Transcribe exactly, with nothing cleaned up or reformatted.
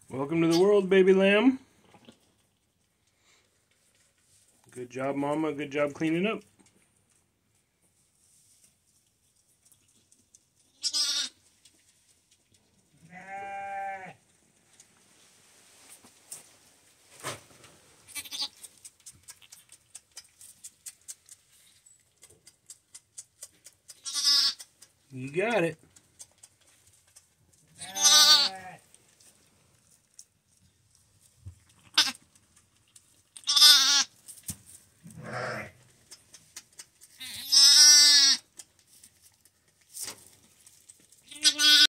Welcome to the world, baby lamb. Good job, Mama. Good job cleaning up. You got it.